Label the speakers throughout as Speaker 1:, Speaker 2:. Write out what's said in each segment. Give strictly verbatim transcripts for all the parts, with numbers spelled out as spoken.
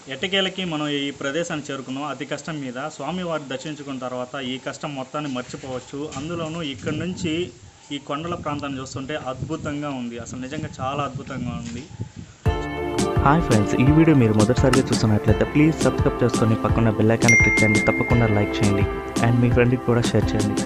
Speaker 1: ఎట్టకేలకి మనం ఈ ప్రదేశాన్ని చేరుకున్నాం. అతి కష్టం మీద స్వామివారిని దర్శించుకున్న తర్వాత ఈ కష్టం మొత్తాన్ని మర్చిపోవచ్చు. అందులోనూ ఇక్కడ నుంచి ఈ కొండల ప్రాంతాన్ని చూస్తుంటే అద్భుతంగా ఉంది. అసలు నిజంగా చాలా అద్భుతంగా ఉంది.
Speaker 2: హాయ్ ఫ్రెండ్స్, ఈ వీడియో మీరు మొదటిసారిగా చూస్తున్నట్లయితే ప్లీజ్ సబ్స్క్రైబ్ చేసుకొని పక్కన బెల్ ఐకాన్ క్లిక్ చేయండి. తప్పకుండా లైక్ చేయండి అండ్ మీ ఫ్రెండ్కి కూడా షేర్ చేయండి.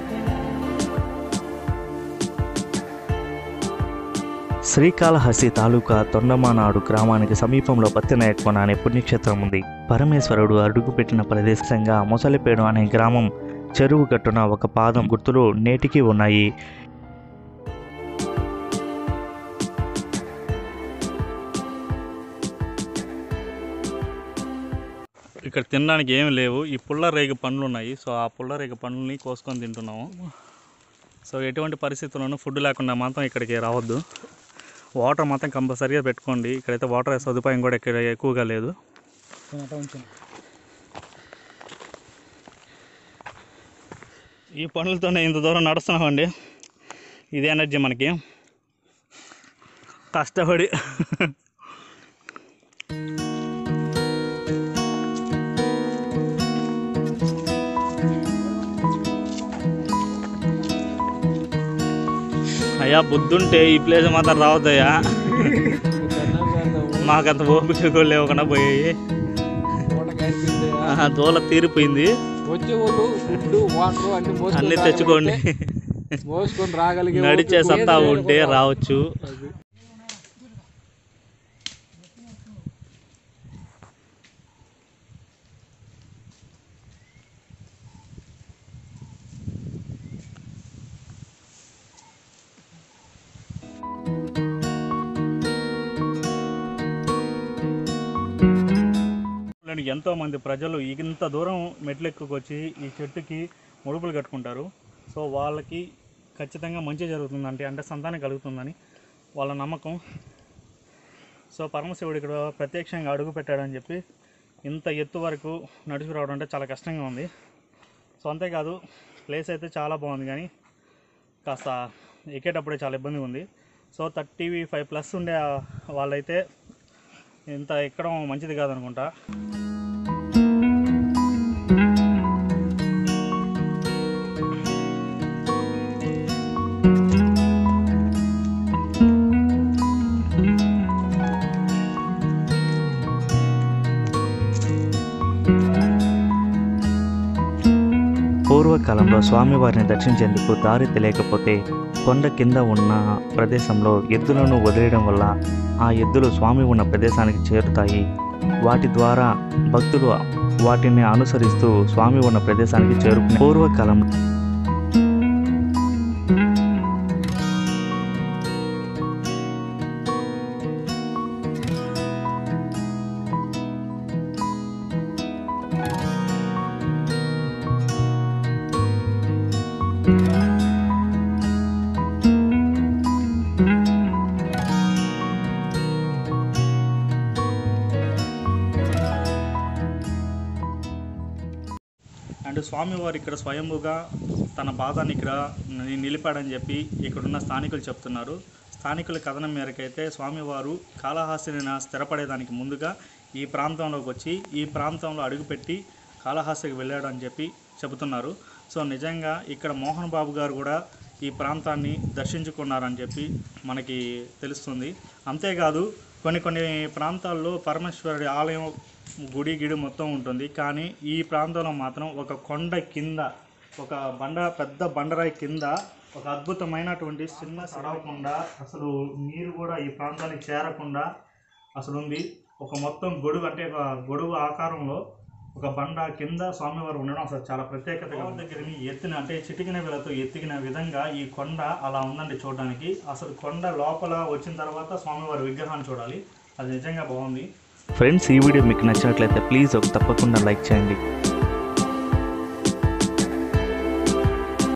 Speaker 2: శ్రీకాళహస్తి తాలూకా తొండమానాడు గ్రామానికి సమీపంలో పత్తినాయకొండ అనే పుణ్యక్షేత్రం ఉంది. పరమేశ్వరుడు అడుగుపెట్టిన ప్రదేశంగా మొసలిపేడు అనే గ్రామం చెరువు గట్టున ఒక పాదం గుర్తులు నేటికి ఉన్నాయి.
Speaker 1: ఇక్కడ తినడానికి ఏమి లేవు. ఈ పుల్లరేగ పండ్లు ఉన్నాయి. సో ఆ పుల్లరేగ పండ్లని కోసుకొని తింటున్నాము. సో ఎటువంటి పరిస్థితుల్లోనూ ఫుడ్ లేకుండా మాత్రం ఇక్కడికి రావద్దు. వాటర్ మాత్రం కంపల్సరీగా పెట్టుకోండి. ఇక్కడైతే వాటర్ సదుపాయం కూడా ఇక్కడ ఎక్కువగా లేదు. ఈ పనులతోనే ఇంత దూరం నడుస్తున్నామండి. ఇదే ఎనర్జీ మనకి. కష్టపడి అయ్యా బుద్ధుంటే ఈ ప్లేస్ మాత్రం రావద్దయ్యా. మాకంత ఓపిక కూడా లేవకుండా పోయాయి. దూల తీరిపోయింది. అన్ని తెచ్చుకోండి. నడిచే సత్తా ఉంటే రావచ్చు. ఎంతోమంది ప్రజలు ఇంత దూరం మెట్లెక్కుకొచ్చి ఈ చెట్టుకి ముడుపులు కట్టుకుంటారు. సో వాళ్ళకి ఖచ్చితంగా మంచి జరుగుతుందంటే అంటే సంతానం కలుగుతుందని వాళ్ళ నమ్మకం. సో పరమశివుడు ఇక్కడ ప్రత్యక్షంగా అడుగు పెట్టాడని చెప్పి ఇంత ఎత్తు వరకు నడుచుకు రావడం అంటే చాలా కష్టంగా ఉంది. సో అంతేకాదు ప్లేస్ అయితే చాలా బాగుంది, కానీ కాస్త ఎక్కేటప్పుడే చాలా ఇబ్బందిగా ఉంది. సో థర్టీ ఫైవ్ ప్లస్ ఉండే వాళ్ళైతే ఇంత ఎక్కడం మంచిది కాదనుకుంటా.
Speaker 2: పూర్వకాలంలో స్వామివారిని దర్శించేందుకు దారి తెలియకపోతే కొండ కింద ఉన్న ప్రదేశంలో ఎద్దులను వదిలేయడం వల్ల ఆ ఎద్దులు స్వామి ఉన్న ప్రదేశానికి చేరుతాయి. వాటి ద్వారా భక్తులు వాటిని అనుసరిస్తూ స్వామి ఉన్న ప్రదేశానికి చేరుకునే పూర్వకాలం
Speaker 1: అండ్ స్వామివారు ఇక్కడ స్వయంభుగా తన పాదాన్ని ఇక్కడ నిలిపాడని చెప్పి ఇక్కడున్న స్థానికులు చెప్తున్నారు. స్థానికుల కథనం మేరకైతే స్వామివారు కాళహస్తిని స్థిరపడేదానికి ముందుగా ఈ ప్రాంతంలోకి వచ్చి ఈ ప్రాంతంలో అడుగుపెట్టి కాళహస్తికి వెళ్ళాడని చెప్పి చెబుతున్నారు. సో నిజంగా ఇక్కడ మోహన్ బాబు గారు కూడా ఈ ప్రాంతాన్ని దర్శించుకున్నారని చెప్పి మనకి తెలుస్తుంది. అంతేకాదు కొన్ని కొన్ని ప్రాంతాల్లో పరమేశ్వరుడి ఆలయం గుడి గిడి మొత్తం ఉంటుంది, కానీ ఈ ప్రాంతంలో మాత్రం ఒక కొండ కింద ఒక బండ పెద్ద బండరాయి కింద ఒక అద్భుతమైనటువంటి చిన్న సడవకుండా అసలు నీరు కూడా ఈ ప్రాంతానికి చేరకుండా అసలు ఉంది. ఒక మొత్తం గొడుగు అంటే ఒక గొడుగు ఆకారంలో ఒక బండ కింద స్వామివారు ఉండడం అసలు చాలా ప్రత్యేకత. దగ్గరని ఎత్తిన అంటే చిటికిన వేలతో ఎత్తికిన విధంగా ఈ కొండ అలా ఉందండి చూడడానికి. అసలు కొండ లోపల వచ్చిన తర్వాత స్వామివారి విగ్రహాన్ని చూడాలి, అది నిజంగా బాగుంది.
Speaker 2: ఫ్రెండ్స్, ఈ వీడియో మీకు నచ్చినట్లయితే ప్లీజ్ తప్పకుండా లైక్ చేయండి.